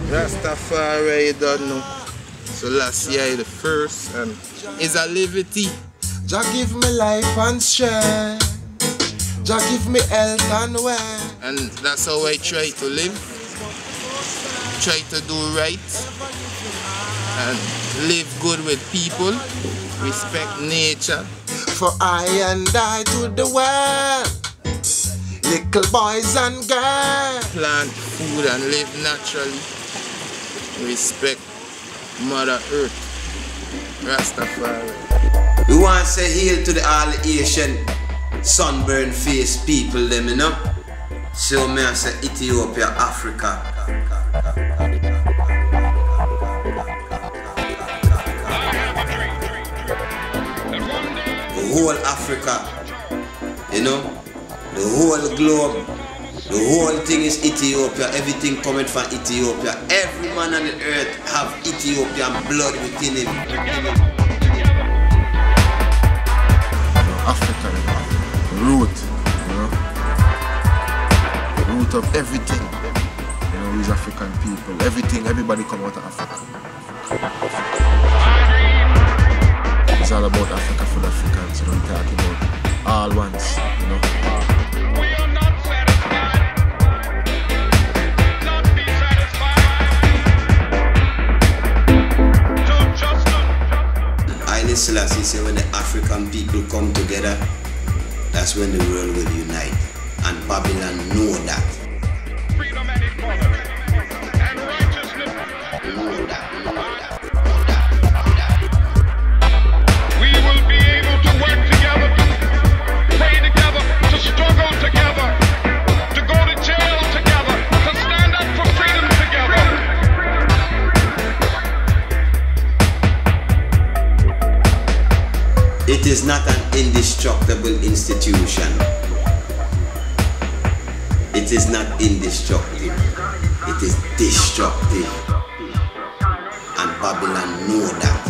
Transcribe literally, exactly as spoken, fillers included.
Rastafari, you don't know. So last year the first and is a liberty. Jah give me life and strength. Jah give me health and wealth. And that's how I try to live. Try to do right. And live good with people. Respect nature. For I and I to the world. Little boys and girls. Plant food and live naturally. Respect Mother Earth. Rastafari. We want to say hail to the all Asian sunburned face people them, you know. So me I say Ethiopia, Africa. The whole Africa, you know, the whole globe, the whole thing is Ethiopia, everything coming from Ethiopia. Every man on the earth have Ethiopian blood within him. Africa, the root, you know, the root of everything, you know, is African people. Everything, everybody come out of Africa. It's all about Africa for the Africans, you know, we talk about all ones, you know. We are not satisfied, not be satisfied, to justice. I Selassie say when the African people come together, that's when the world will unite. And Babylon know that. Freedom and equality and righteousness. Know that, know that. We will be able to work together, to pray together, to struggle together, to go to jail together, to stand up for freedom together. It is not an indestructible institution. It is not indestructible. It is destructive. And Babylon know that.